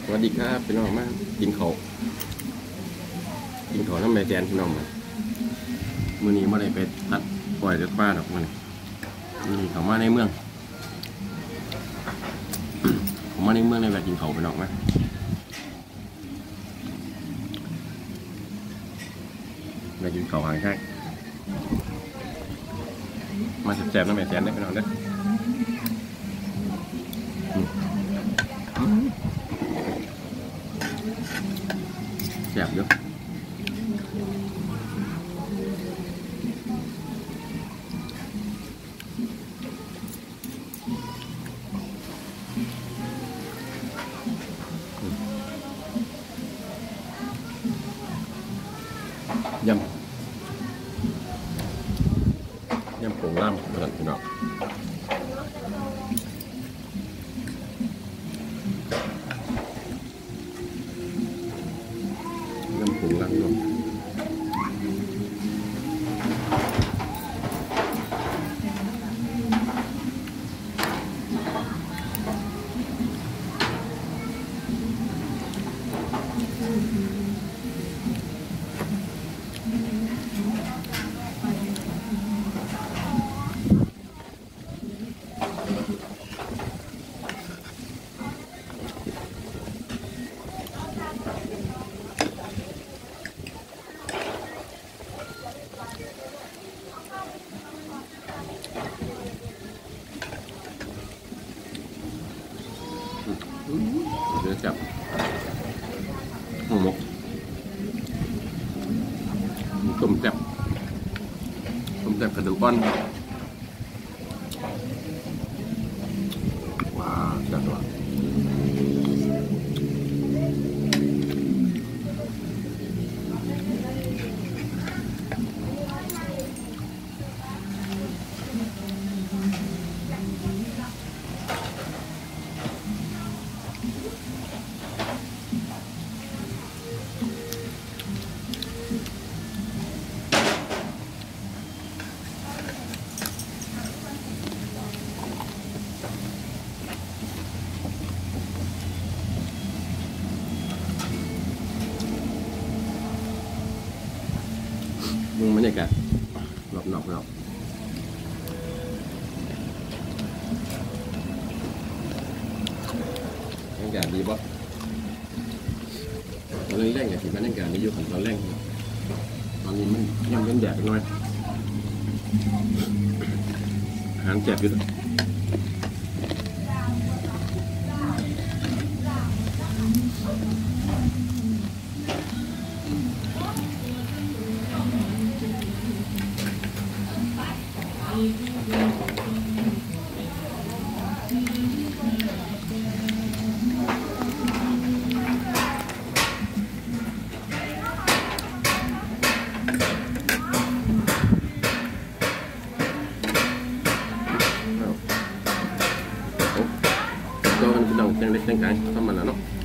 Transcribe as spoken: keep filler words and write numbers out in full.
วัสดีครับพี่น้องมากินเขากินเขาน้ำแม่แจนพี่น้องมามื้อนี้เมื่อไรไปตัดปล่อยจากป้าดอกมันนี่เขามาในเมืองเขามาในเมืองในแบบกินเขาพี่น้องมาแบบกินเขาห่างแค่มาแซ่บๆน้ำแม่แจนได้พี่น้องเด้อแซ่บเยอะยำยำผงล่ำกระดันพี่น้องยำผงล่ำเนาะเดี๋ยวจับหัวหมกต้มแซ่บต้มแซ่บกระดูกอ่อนว้าวจัดว่ะมึงบรรยากาศรอบนอกเราบรรยากาศดีป่ะตอนแรกๆอย่างที่บรรยากาศไม่อยู่ขันตอนแรกตอนนี้มันยังเป็นแดดน้อยอาหารแซ่บอยู่ก็มันเป็นดอกแดงเล็กแดงไก่ทำมันแล้วเนาะ